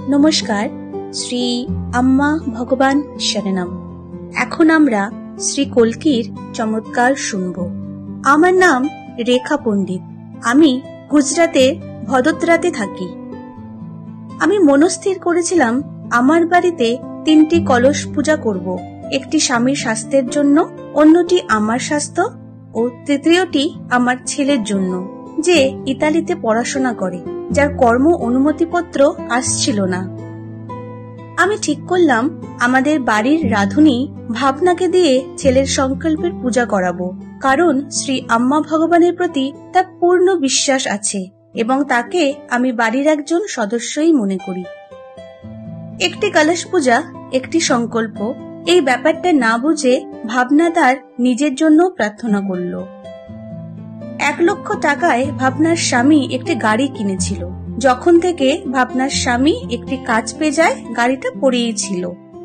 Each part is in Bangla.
নমস্কার। শ্রী আম্মা ভগবান শরণম। এখন আমরা শ্রী কল্কির চমৎকার শুনব। আমার নাম রেখা পণ্ডিত। আমি গুজরাতের ভদোদরাতে থাকি। আমি মনস্থির করেছিলাম আমার বাড়িতে 3টি কলস পূজা করব। একটি স্বামীর স্বাস্থ্যের জন্য, অন্যটি আমার স্বাস্থ্য ও তৃতীয়টি আমার ছেলের জন্য, যে ইতালিতে পড়াশোনা করে, যার কর্ম অনুমতিপত্র আসছিল না। আমি ঠিক করলাম আমাদের বাড়ির রাঁধুনি ভাবনাকে দিয়ে ছেলের সংকল্পের পূজা করাবো, কারণ শ্রী আম্মা ভগবানের প্রতি তার পূর্ণ বিশ্বাস আছে এবং তাকে আমি বাড়ির একজন সদস্যই মনে করি। একটি কলস পূজা, একটি সংকল্প, এই ব্যাপারটা না বুঝে ভাবনা তার নিজের জন্য প্রার্থনা করল। 1 লক্ষ টাকায় ভাবনার স্বামী একটি গাড়ি কিনেছিল। যখন থেকে ভাবনার স্বামী একটি কাজ পেয়ে যায়, গাড়িটা পড়েই ছিল।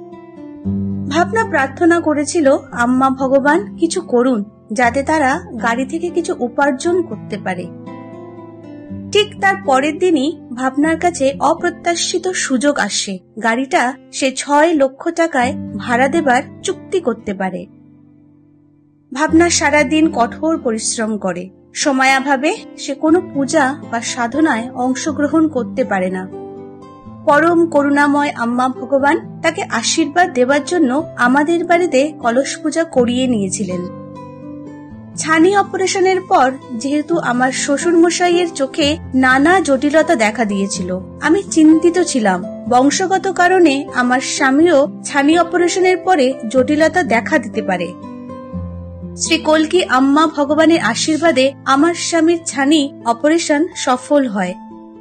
ভাবনা প্রার্থনা করেছিল, আম্মা ভগবান কিছু করুন যাতে তারা গাড়ি থেকে কিছু উপার্জন করতে পারে। ঠিক তার পরের দিনই ভাবনার কাছে অপ্রত্যাশিত সুযোগ আসে। গাড়িটা সে 6 লক্ষ টাকায় ভাড়া দেবার চুক্তি করতে পারে। ভাবনা সারাদিন কঠোর পরিশ্রম করে। সময়াভাবে সে কোনো পূজা বা সাধনায় অংশগ্রহণ করতে পারে না। পরম করুণাময় আম্মা ভগবান তাকে আশীর্বাদ দেবার জন্য আমাদের বাড়িতে কলস পূজা করিয়ে নিয়েছিলেন। ছানি অপারেশনের পর যেহেতু আমার শ্বশুর মশাইয়ের চোখে নানা জটিলতা দেখা দিয়েছিল, আমি চিন্তিত ছিলাম। বংশগত কারণে আমার স্বামীও ছানি অপারেশনের পরে জটিলতা দেখা দিতে পারে। শ্রী কল্কি আম্মা ভগবানের আশীর্বাদে আমার স্বামীর ছানি অপারেশন সফল হয়।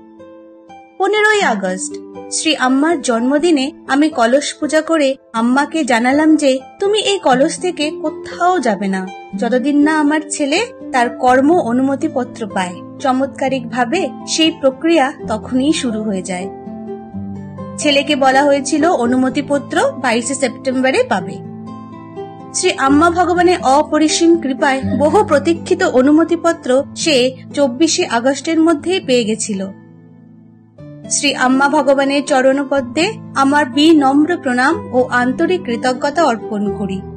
15ই আগস্ট শ্রী আম্মার জন্মদিনে আমি কলস পূজা করে আম্মাকে জানালাম যে তুমি এই কলস থেকে কোথাও যাবে না যতদিন না আমার ছেলে তার কর্ম অনুমতিপত্র পায়। চমৎকারিক ভাবে সেই প্রক্রিয়া তখনই শুরু হয়ে যায়। ছেলেকে বলা হয়েছিল অনুমতিপত্র 22 সেপ্টেম্বরে পাবে। শ্রী আম্মা ভগবানের অপরিসীম কৃপায় বহু প্রতীক্ষিত অনুমতিপত্র সে 24 আগস্টের মধ্যেই পেয়ে গেছিল। শ্রী আম্মা ভগবানের চরণপদ্মে আমার বিনম্র প্রণাম ও আন্তরিক কৃতজ্ঞতা অর্পণ করি।